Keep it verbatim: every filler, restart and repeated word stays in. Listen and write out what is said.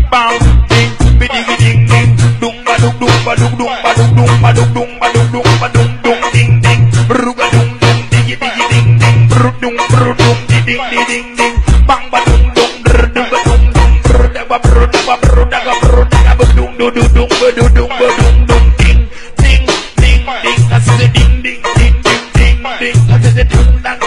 bang ding, be diggy ding ding, dung ba dung dung ba dung dung ba dung dung ba dung dung ba dung dung ba dung dung ding ding, ruga dung dung diggy diggy ding ding, brut dung brut dung ding ding ding ding, bang ba dung dung drr dung ba dung dung brr da ba brr da ba brr da ba brr da ba dung dung dung dung ba dung dung ba dung dung ding ding ding ding, I say ding ding ding ding ding ding, I say dung dung